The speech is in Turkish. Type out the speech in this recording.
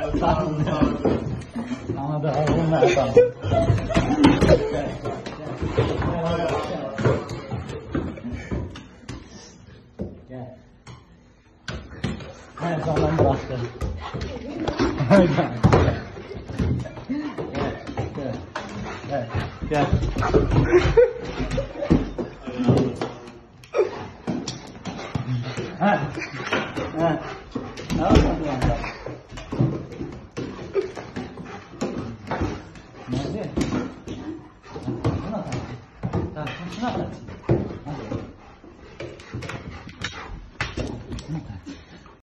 Sağ olun. Ama da bunlar sağ olun. Gel. Her zaman bıraktım. Gel. Ha. Ha. Ne yapıyorsun?